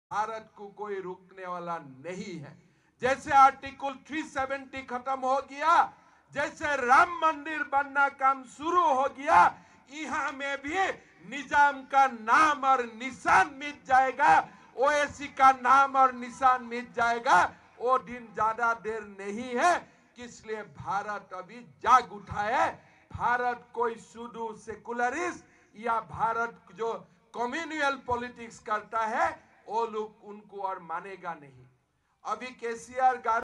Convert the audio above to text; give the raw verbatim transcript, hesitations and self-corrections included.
भारत को कोई रोकने वाला नहीं है। जैसे आर्टिकल तीन सौ सत्तर खत्म हो गया, जैसे राम मंदिर बनना काम शुरू हो गया, यहाँ में भी निजाम का नाम और निशान मिट जाएगा, ओवैसी का नाम और निशान मिट जाएगा। वो दिन ज्यादा देर नहीं है, इसलिए भारत अभी जाग उठा है। भारत कोई सुडो सेकुलरिस्ट या भारत जो कम्युनल पॉलिटिक्स करता है वो लोग उनको और मानेगा नहीं। अभी केसीआर